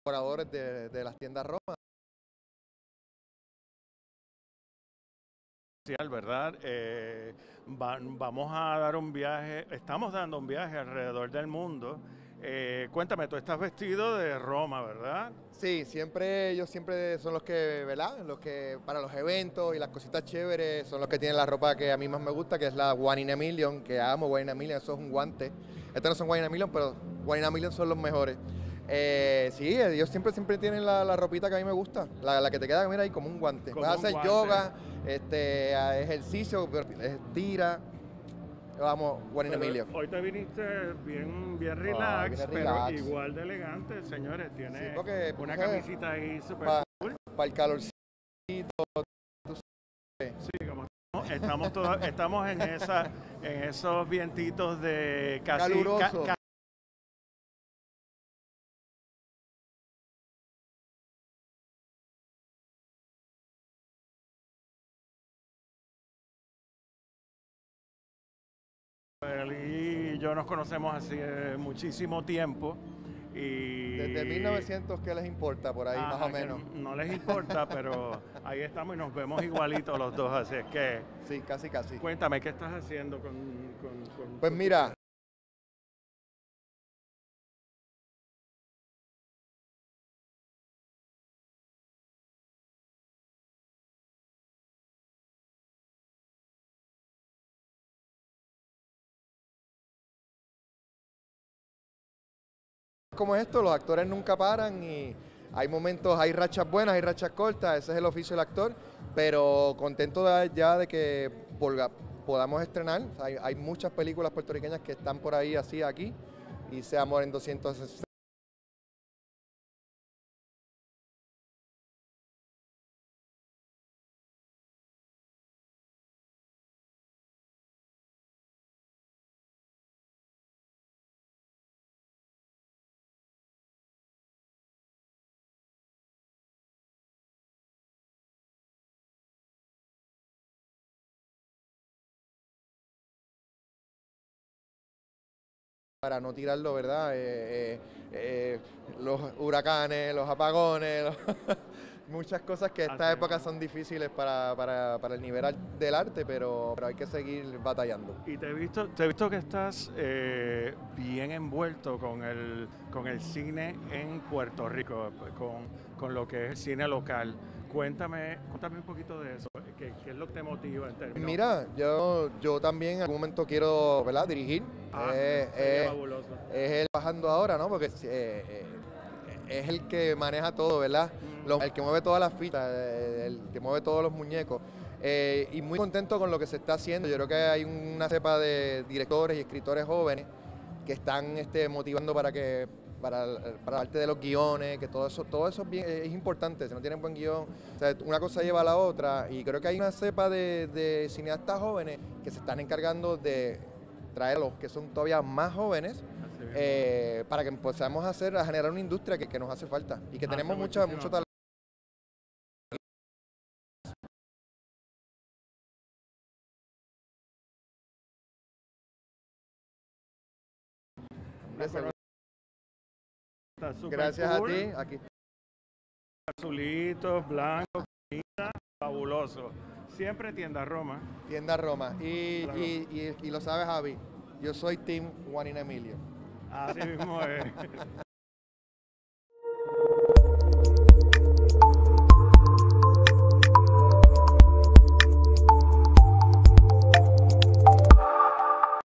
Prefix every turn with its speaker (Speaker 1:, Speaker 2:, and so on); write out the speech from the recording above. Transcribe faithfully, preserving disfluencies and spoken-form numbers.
Speaker 1: colaboradores de, de las tiendas Roma.
Speaker 2: ¿Verdad? Eh, va, vamos a dar un viaje, estamos dando un viaje alrededor del mundo. Eh, cuéntame, tú estás vestido de Roma, ¿verdad?
Speaker 1: Sí, siempre, ellos siempre son los que, ¿verdad? Los que para los eventos y las cositas chéveres son los que tienen la ropa que a mí más me gusta, que es la One in a Million, que amo One in a Million, eso es un guante. Estos no son One in a Million, pero One in a Million son los mejores. Eh, sí, ellos siempre, siempre tienen la, la ropita que a mí me gusta, la, la que te queda, mira ahí, como un guante.
Speaker 2: Como
Speaker 1: Puedes
Speaker 2: un
Speaker 1: hacer
Speaker 2: guante.
Speaker 1: yoga, este, ejercicio, tira. Vamos, One in a Million.
Speaker 2: Hoy te viniste bien, bien
Speaker 1: Ah,
Speaker 2: relax,
Speaker 1: vine
Speaker 2: pero
Speaker 1: relax.
Speaker 2: igual de elegante, señores. Tiene
Speaker 1: Sí, porque,
Speaker 2: una
Speaker 1: pues,
Speaker 2: camisita ahí súper
Speaker 1: Para
Speaker 2: cool.
Speaker 1: pa el calorcito.
Speaker 2: Sí, como estamos, estamos, todos, estamos en, esa, en esos vientitos de casi...
Speaker 1: Caluroso.
Speaker 2: Ca, Él y yo nos conocemos hace muchísimo tiempo. Y
Speaker 1: Desde mil novecientos, ¿qué les importa por ahí,
Speaker 2: Ajá,
Speaker 1: más o menos?
Speaker 2: No les importa, pero ahí estamos y nos vemos igualitos los dos, así es que...
Speaker 1: Sí, casi, casi.
Speaker 2: Cuéntame, ¿qué estás haciendo con...? con, con
Speaker 1: Pues mira, como esto, los actores nunca paran y hay momentos, hay rachas buenas, hay rachas cortas, ese es el oficio del actor, pero contento de, ya de que volga, podamos estrenar. Hay, hay muchas películas puertorriqueñas que están por ahí así aquí y se Amor en doscientos sesenta. Para no tirarlo, ¿verdad? Eh, eh, eh, los huracanes, los apagones, los muchas cosas que esta época son difíciles para, para, para el nivel del arte, pero, pero hay que seguir batallando.
Speaker 2: Y te he visto, te he visto que estás eh, bien envuelto con el, con el cine en Puerto Rico, con, con lo que es el cine local. Cuéntame, cuéntame un poquito de eso, ¿qué, qué es lo que te motiva en términos?
Speaker 1: Mira, yo, yo también en algún momento quiero, ¿verdad?, dirigir.
Speaker 2: Ah,
Speaker 1: eh,
Speaker 2: sería
Speaker 1: eh,
Speaker 2: fabuloso.
Speaker 1: Es él bajando ahora, ¿no? Porque eh, eh, es el que maneja todo, ¿verdad?
Speaker 2: Mm.
Speaker 1: Lo, el que mueve todas las fichas, el que mueve todos los muñecos. Eh, y muy contento con lo que se está haciendo. Yo creo que hay una cepa de directores y escritores jóvenes que están este, motivando para que para, para la parte de los guiones, que todo eso, todo eso es, bien, es importante. Si no tienen buen guión, o sea, una cosa lleva a la otra. Y creo que hay una cepa de, de cineastas jóvenes que se están encargando de traer a los que son todavía más jóvenes, eh, para que empecemos a hacer, a generar una industria que, que nos hace falta y que
Speaker 2: hace
Speaker 1: tenemos mucha, mucho talento. Gracias
Speaker 2: cool.
Speaker 1: a ti. Aquí.
Speaker 2: Azulitos, blancos, fabuloso. Siempre tienda Roma.
Speaker 1: Tienda Roma. Y, y, y, y lo sabes, Javi, yo soy Team One in a Million.
Speaker 2: Así mismo es.